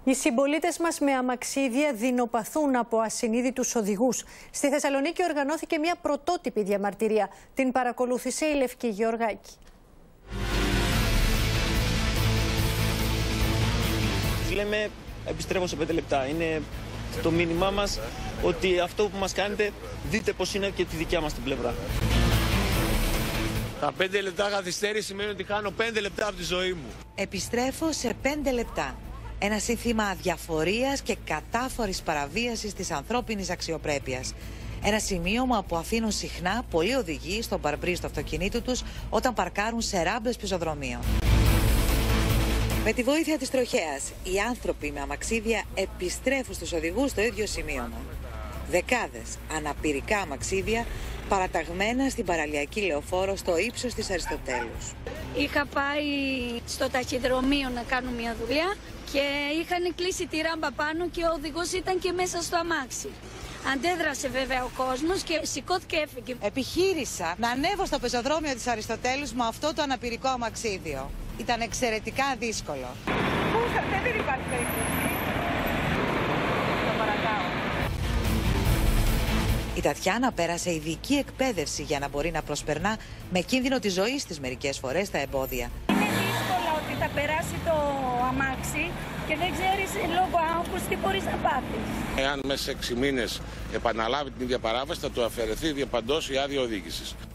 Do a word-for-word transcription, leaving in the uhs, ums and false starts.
Οι συμπολίτες μας με αμαξίδια δεινοπαθούν από ασυνείδητους οδηγούς. Στη Θεσσαλονίκη οργανώθηκε μια πρωτότυπη διαμαρτυρία. Την παρακολούθησε η Λευκή Γεωργάκη. Λέμε επιστρέφω σε πέντε λεπτά. Είναι το μήνυμά μας ότι αυτό που μας κάνετε, δείτε πως είναι και τη δικιά μας την πλευρά. Τα πέντε λεπτά καθυστέρηση σημαίνει ότι χάνω πέντε λεπτά από τη ζωή μου. Επιστρέφω σε πέντε λεπτά. Ένα σύνθημα αδιαφορίας και κατάφορης παραβίασης της ανθρώπινης αξιοπρέπειας. Ένα σημείωμα που αφήνουν συχνά πολλοί οδηγοί στον παρμπρίζ του αυτοκινήτου τους όταν παρκάρουν σε ράμπες πεζοδρομίων. Με τη βοήθεια της τροχέας, οι άνθρωποι με αμαξίδια επιστρέφουν στους οδηγούς στο ίδιο σημείωμα. Δεκάδες αναπηρικά αμαξίδια παραταγμένα στην παραλιακή λεωφόρο στο ύψος της Αριστοτέλους. Είχα πάει στο ταχυδρομείο να κάνω μια δουλειά και είχαν κλείσει τη ράμπα πάνω και ο οδηγός ήταν και μέσα στο αμάξι. Αντέδρασε βέβαια ο κόσμος και σηκώθηκε και έφυγε. Επιχείρησα να ανέβω στο πεζοδρόμιο της Αριστοτέλους με αυτό το αναπηρικό αμαξίδιο. Ήταν εξαιρετικά δύσκολο. Πού θα, δεν υπάρχει περίπτωση. Το παρακάω. Η Τατιάνα πέρασε ειδική εκπαίδευση για να μπορεί να προσπερνά με κίνδυνο τη ζωή της μερικές φορές τα εμπόδια. Είναι δύσκολο ότι θα περάσει το αμάξι και δεν ξέρεις λόγω άγχους τι μπορείς να πάθεις. Εάν μέσα σε έξι μήνες επαναλάβει την ίδια παράβαση, θα του αφαιρεθεί διαπαντός η άδεια οδήγησης.